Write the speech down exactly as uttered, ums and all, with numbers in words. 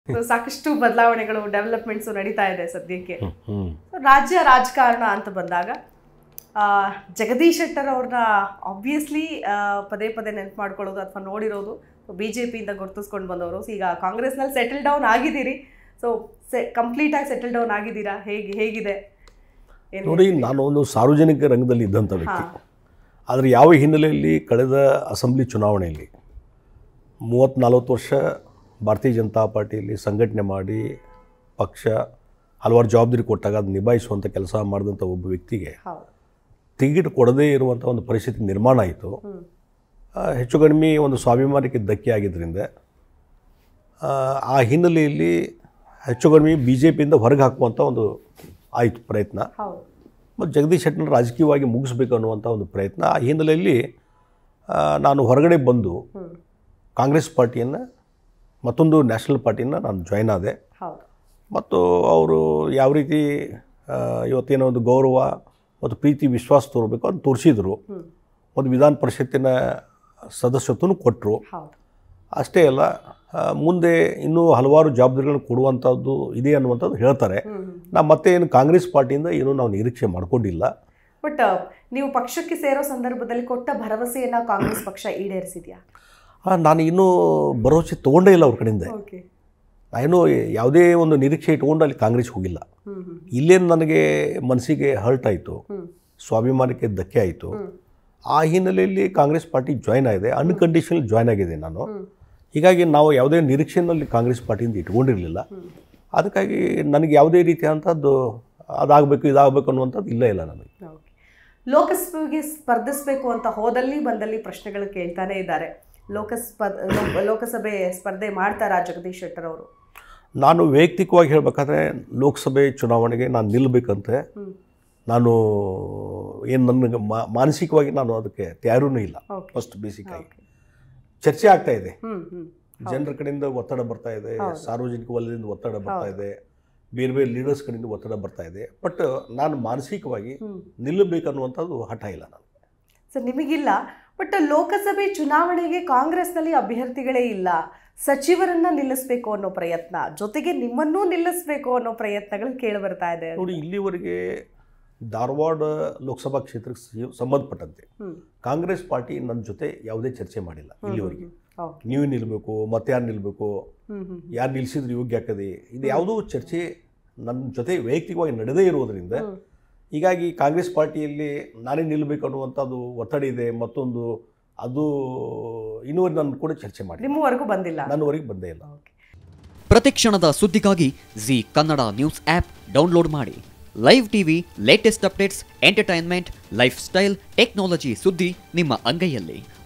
ಸಾಕಷ್ಟು ಬದಲಾವಣೆಗಳು ಡೆವಲಪ್ಮೆಂಟ್ಸ್ ನಡೀತಾ ಇದೆ ಸದ್ಯಕ್ಕೆ. ರಾಜ್ಯ ರಾಜಕಾರಣ ಅಂತ ಬಂದಾಗ ಜಗದೀಶ್ ಶೆಟ್ಟರ್ ಅವ್ರನ್ನ ಆಬ್ವಿಯಸ್ಲಿ ಪದೇ ಪದೇ ನೆನಪು ಮಾಡ್ಕೊಳ್ಳೋದು ಅಥವಾ ನೋಡಿರೋದು, ಬಿ ಜೆ ಪಿಯಿಂದ ಗುರುತಿಸ್ಕೊಂಡು ಬಂದವರು. ಈಗ ಕಾಂಗ್ರೆಸ್ನಲ್ಲಿ ಸೆಟಲ್ ಡೌನ್ ಆಗಿದ್ದೀರಿ, ಸೊ ಸೆ ಕಂಪ್ಲೀಟ್ ಆಗಿ ಸೆಟಲ್ ಡೌನ್ ಆಗಿದ್ದೀರಾ? ಹೇಗೆ ಹೇಗಿದೆ ನೋಡಿ, ನಾನು ಒಂದು ಸಾರ್ವಜನಿಕ ರಂಗದಲ್ಲಿ ಇದ್ದಂಥ ವ್ಯಕ್ತಿ. ಆದರೆ ಯಾವ ಹಿನ್ನೆಲೆಯಲ್ಲಿ ಕಳೆದ ಅಸೆಂಬ್ಲಿ ಚುನಾವಣೆಯಲ್ಲಿ ಮೂವತ್ತು ನಲ್ವತ್ತು ವರ್ಷ ಭಾರತೀಯ ಜನತಾ ಪಾರ್ಟಿಯಲ್ಲಿ ಸಂಘಟನೆ ಮಾಡಿ ಪಕ್ಷ ಹಲವಾರು ಜವಾಬ್ದಾರಿ ಕೊಟ್ಟಾಗ ಅದು ನಿಭಾಯಿಸುವಂಥ ಕೆಲಸ ಮಾಡಿದಂಥ ಒಬ್ಬ ವ್ಯಕ್ತಿಗೆ ಟಿಕೆಟ್ ಕೊಡದೇ ಇರುವಂಥ ಒಂದು ಪರಿಸ್ಥಿತಿ ನಿರ್ಮಾಣ ಆಯಿತು. ಹೆಚ್ಚು ಕಡಿಮೆ ಒಂದು ಸ್ವಾಭಿಮಾನಕ್ಕೆ ಧಕ್ಕೆ ಆಗಿದ್ದರಿಂದ ಆ ಹಿನ್ನೆಲೆಯಲ್ಲಿ ಹೆಚ್ಚು ಕಡಿಮೆ ಬಿ ಜೆ ಪಿಯಿಂದ ಹೊರಗೆ ಹಾಕುವಂಥ ಒಂದು ಆಯಿತು ಪ್ರಯತ್ನ. ಮತ್ತು ಜಗದೀಶ್ ಶೆಟ್ಟರ್ ರಾಜಕೀಯವಾಗಿ ಮುಗಿಸ್ಬೇಕು ಅನ್ನುವಂಥ ಒಂದು ಪ್ರಯತ್ನ. ಆ ಹಿನ್ನೆಲೆಯಲ್ಲಿ ನಾನು ಹೊರಗಡೆ ಬಂದು ಕಾಂಗ್ರೆಸ್ ಪಾರ್ಟಿಯನ್ನು ಮತ್ತೊಂದು ನ್ಯಾಷನಲ್ ಪಾರ್ಟಿಯನ್ನು ನಾನು ಜಾಯ್ನ್ ಆದೆ. ಮತ್ತು ಅವರು ಯಾವ ರೀತಿ ಇವತ್ತೇನೋ ಒಂದು ಗೌರವ ಮತ್ತು ಪ್ರೀತಿ ವಿಶ್ವಾಸ ತೋರಬೇಕು ಅಂತ ತೋರಿಸಿದ್ರು. ಒಂದು ವಿಧಾನ ಪರಿಷತ್ತಿನ ಸದಸ್ಯತ್ವನೂ ಕೊಟ್ಟರು. ಅಷ್ಟೇ ಅಲ್ಲ, ಮುಂದೆ ಇನ್ನೂ ಹಲವಾರು ಜವಾಬ್ದಾರಿಗಳನ್ನು ಕೊಡುವಂಥದ್ದು ಇದೆ ಅನ್ನುವಂಥದ್ದು ಹೇಳ್ತಾರೆ. ನಾವು ಮತ್ತೆ ಏನು ಕಾಂಗ್ರೆಸ್ ಪಾರ್ಟಿಯಿಂದ ಏನೂ ನಾವು ನಿರೀಕ್ಷೆ ಮಾಡ್ಕೊಂಡಿಲ್ಲ. ಬಟ್ ನೀವು ಪಕ್ಷಕ್ಕೆ ಸೇರೋ ಸಂದರ್ಭದಲ್ಲಿ ಕೊಟ್ಟ ಭರವಸೆಯನ್ನು ಕಾಂಗ್ರೆಸ್ ಪಕ್ಷ ಈಡೇರಿಸಿದೆಯಾ? ನಾನು ಇನ್ನೂ ಭರವಸೆ ತೊಗೊಂಡೇ ಇಲ್ಲ ಅವ್ರ ಕಡೆಯಿಂದ. ನಾನೇನು ಯಾವುದೇ ಒಂದು ನಿರೀಕ್ಷೆ ಇಟ್ಕೊಂಡು ಅಲ್ಲಿ ಕಾಂಗ್ರೆಸ್ ಹೋಗಿಲ್ಲ. ಇಲ್ಲೇನು ನನಗೆ ಮನಸ್ಸಿಗೆ ಹರ್ಟ್ ಆಯಿತು, ಸ್ವಾಭಿಮಾನಕ್ಕೆ ಧಕ್ಕೆ ಆಯಿತು. ಆ ಹಿನ್ನೆಲೆಯಲ್ಲಿ ಕಾಂಗ್ರೆಸ್ ಪಾರ್ಟಿ ಜಾಯ್ನ್ ಆಗಿದೆ, ಅನ್ಕಂಡೀಷನಲ್ ಜಾಯ್ನ್ ಆಗಿದೆ ನಾನು. ಹೀಗಾಗಿ ನಾವು ಯಾವುದೇ ನಿರೀಕ್ಷೆಯಲ್ಲಿ ಕಾಂಗ್ರೆಸ್ ಪಾರ್ಟಿಯಿಂದ ಇಟ್ಕೊಂಡಿರಲಿಲ್ಲ. ಅದಕ್ಕಾಗಿ ನನಗೆ ಯಾವುದೇ ರೀತಿಯಾದಂಥದ್ದು ಅದಾಗಬೇಕು ಇದಾಗಬೇಕು ಅನ್ನುವಂಥದ್ದು ಇಲ್ಲ ಇಲ್ಲ ನನಗೆ. ಲೋಕಸಭೆಗೆ ಸ್ಪರ್ಧಿಸಬೇಕು ಅಂತ ಹೋದಲ್ಲಿ ಬಂದಲ್ಲಿ ಪ್ರಶ್ನೆಗಳು ಕೇಳ್ತಾನೆ ಇದ್ದಾರೆ. ಲೋಕಸ್ಪರ್ ಲೋಕಸಭೆ ಸ್ಪರ್ಧೆ ಮಾಡ್ತಾರಾ ಜಗದೀಶ್ ಶೆಟ್ಟರ್ ಅವರು? ನಾನು ವೈಯಕ್ತಿಕವಾಗಿ ಹೇಳಬೇಕಾದ್ರೆ ಲೋಕಸಭೆ ಚುನಾವಣೆಗೆ ನಾನು ನಿಲ್ಲಬೇಕಂತೆ ನಾನು ಏನು ನನಗೆ ಮಾನಸಿಕವಾಗಿ ನಾನು ಅದಕ್ಕೆ ತಯಾರೂ ಇಲ್ಲ. ಫಸ್ಟ್ ಬೇಸಿಕ್ ಆಗಿ ಚರ್ಚೆ ಆಗ್ತಾ ಇದೆ, ಜನರ ಕಡೆಯಿಂದ ಒತ್ತಡ ಬರ್ತಾ ಇದೆ, ಸಾರ್ವಜನಿಕ ವಲಯದಿಂದ ಒತ್ತಡ ಬರ್ತಾ ಇದೆ, ಬೇರೆ ಬೇರೆ ಲೀಡರ್ಸ್ ಕಡೆಯಿಂದ ಒತ್ತಡ ಬರ್ತಾ ಇದೆ. ಬಟ್ ನಾನು ಮಾನಸಿಕವಾಗಿ ನಿಲ್ಲಬೇಕನ್ನುವಂಥದ್ದು ಹಠ ಇಲ್ಲ ನಾನು. ಸರ್ ನಿಮಗಿಲ್ಲ, ಬಟ್ ಲೋಕಸಭೆ ಚುನಾವಣೆಗೆ ಕಾಂಗ್ರೆಸ್ನಲ್ಲಿ ಅಭ್ಯರ್ಥಿಗಳೇ ಇಲ್ಲ, ಸಚಿವರನ್ನ ನಿಲ್ಲಿಸಬೇಕು ಅನ್ನೋ ಪ್ರಯತ್ನ, ಜೊತೆಗೆ ನಿಮ್ಮನ್ನೂ ನಿಲ್ಲಿಸಬೇಕು ಅನ್ನೋ ಪ್ರಯತ್ನಗಳು ಕೇಳಿ ಬರ್ತಾ ಇದೆ. ನೋಡಿ, ಇಲ್ಲಿವರೆಗೆ ಧಾರವಾಡ ಲೋಕಸಭಾ ಕ್ಷೇತ್ರಕ್ಕೆ ಸಂಬಂಧಪಟ್ಟಂತೆ ಕಾಂಗ್ರೆಸ್ ಪಾರ್ಟಿ ನನ್ನ ಜೊತೆ ಯಾವುದೇ ಚರ್ಚೆ ಮಾಡಿಲ್ಲ ಇಲ್ಲಿವರೆಗೆ. ನೀವು ನಿಲ್ಲಬೇಕು, ಮತ್ತೆ ಯಾರು ನಿಲ್ಲಬೇಕು, ಯಾರು ನಿಲ್ಲಿಸಿದ್ರೆ ಯೋಗ್ಯ ಆಗ್ತದೆ, ಇದು ಯಾವುದೂ ಚರ್ಚೆ ನನ್ನ ಜೊತೆ ವೈಯಕ್ತಿಕವಾಗಿ ನಡೆದೇ ಇರೋದರಿಂದ ಹೀಗಾಗಿ ಕಾಂಗ್ರೆಸ್ ಪಾರ್ಟಿಯಲ್ಲಿ ನಾನೇ ನಿಲ್ಲಬೇಕು ಅನ್ನುವಂಥದ್ದು ಒತ್ತಡ ಇದೆ. ಮತ್ತೊಂದು ಅದು ಇನ್ನೂವರೆಗೆ ನಾನು ಕೂಡ ಚರ್ಚೆ ಮಾಡಿ ನಿಮ್ಮವರೆಗೂ ಬಂದಿಲ್ಲ, ನನ್ನವರೆಗೆ ಬಂದೇ ಇಲ್ಲ. ಪ್ರತಿಕ್ಷಣದ ಸುದ್ದಿಗಾಗಿ Zee Kannada news app download ಮಾಡಿ. Live TV, latest updates, entertainment, lifestyle, technology ಸುದ್ದಿ ನಿಮ್ಮ ಅಂಗೈಯಲ್ಲಿ.